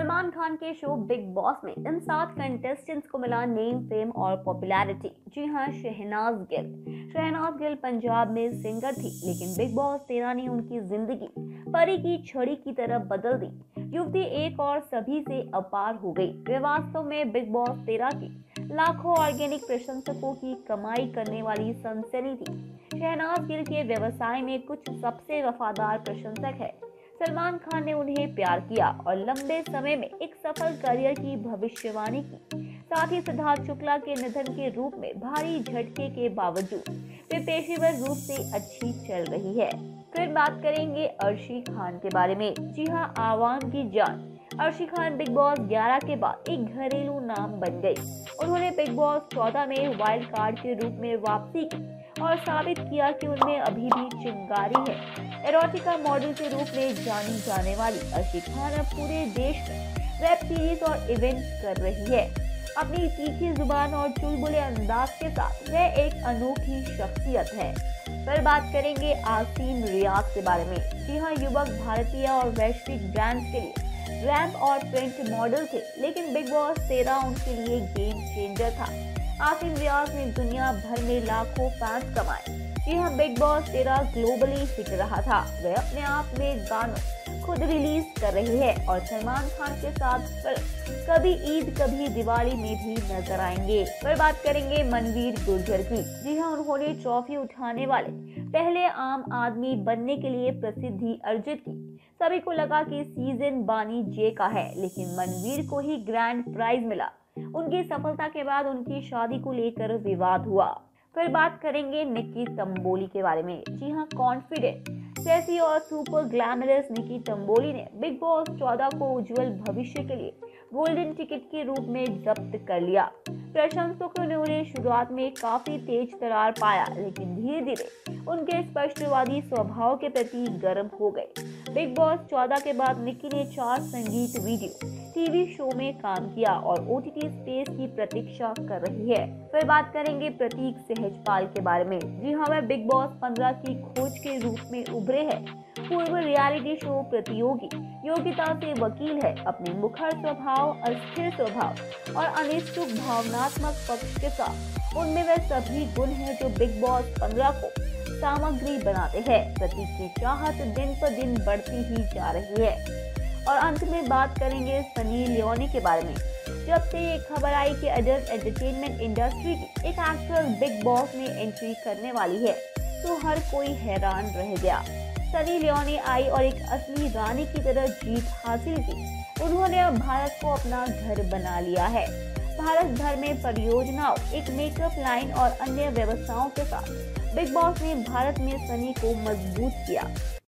सलमान खान के show big Boss में इन 7 contestants को मिला नेम, फेम और पॉपुलैरिटी। जी हाँ, शहनाज गिल पंजाब में सिंगर थी, लेकिन बिग बॉस 13 ने उनकी जिंदगी परी की छड़ी की तरह बदल दी। युवती एक और सभी से अपार हो गई। वे वास्तव में बिग बॉस 13 की लाखों ऑर्गेनिक प्रशंसकों की कमाई करने वाली सनसनी थी। शहनाज गिल के व्यवसाय में कुछ सबसे वफादार प्रशंसक है। सलमान खान ने उन्हें प्यार किया और लंबे समय में एक सफल करियर की भविष्यवाणी की। साथ ही सिद्धार्थ शुक्ला के निधन के रूप में भारी झटके के बावजूद वे पेशेवर रूप से अच्छी चल रही है। फिर बात करेंगे अर्शी खान के बारे में। जी हाँ, आवाम की जान अर्शी खान बिग बॉस 11 के बाद एक घरेलू नाम बन गई। उन्होंने बिग बॉस 14 में वाइल्ड कार्ड के रूप में वापसी की और साबित किया कि उनमें अभी भी चिंगारी है। एरोटिका मॉडल के रूप में जानी जाने वाली अर्शी खान अब पूरे देश में वेब सीरीज और इवेंट कर रही है। अपनी तीखी जुबान और चुलबुले अंदाज के साथ वह एक अनोखी शख्सियत है। फिर बात करेंगे आसिम रियाज के बारे में। जी हाँ, युवक भारतीय और वैश्विक ब्रांड्स के लिए रैंप और प्रिंट मॉडल थे, लेकिन बिग बॉस 13 उनके लिए गेम चेंजर था। आसिम रियाज ने दुनिया भर में लाखों फैंस कमाए। जी हाँ, बिग बॉस 13 ग्लोबली हिट रहा था। वह अपने आप में गानों खुद रिलीज कर रही है और सलमान खान के साथ कभी ईद कभी दिवाली में भी नजर आएंगे। फिर बात करेंगे मनवीर गुर्जर की। जी हाँ, उन्होंने ट्रॉफी उठाने वाले पहले आम आदमी बनने के लिए प्रसिद्धि अर्जित की। सभी को लगा कि सीजन बानी जे का है, लेकिन मनवीर को ही ग्रैंड प्राइज मिला। उनकी सफलता के बाद उनकी शादी को लेकर विवाद हुआ। फिर बात करेंगे निक्की तंबोली के बारे में। जी हाँ, कॉन्फिडेंट, सेक्सी और सुपर ग्लैमरस निक्की तंबोली ने बिग बॉस 14 को उज्जवल भविष्य के लिए गोल्डन टिकट के रूप में जब्त कर लिया। प्रशंसकों ने उन्हें शुरुआत में काफी तेज तरार पाया, लेकिन धीरे धीरे उनके स्पष्टवादी स्वभाव के प्रति गर्म हो गए। बिग बॉस 14 के बाद निक्की ने 4 संगीत वीडियो टीवी शो में काम किया और ओटीटी स्पेस की प्रतीक्षा कर रही है। फिर बात करेंगे प्रतीक सहजपाल के बारे में। जी हाँ, वह बिग बॉस 15 की खोज के रूप में उभरे हैं। पूर्व रियलिटी शो प्रतियोगी, योग्यता से वकील है। अपने मुखर स्वभाव, अस्थिर स्वभाव और अनिश्चित भावनात्मक पक्ष के साथ उनमें वह सभी गुण हैं जो बिग बॉस 15 को सामग्री बनाते हैं। प्रतीक की चाहत दिन पर दिन बढ़ती ही जा रही है। और अंत में बात करेंगे सनी लियोनी के बारे में। जब से ये खबर आई कि अडल्ट एंटरटेनमेंट इंडस्ट्री की एक एक्ट्रेस बिग बॉस में एंट्री करने वाली है, तो हर कोई हैरान रह गया। सनी लियोनी आई और एक असली रानी की तरह जीत हासिल की। उन्होंने अब भारत को अपना घर बना लिया है। भारत भर में परियोजनाओं, एक मेकअप लाइन और अन्य व्यवसायों के साथ बिग बॉस ने भारत में सनी को मजबूत किया।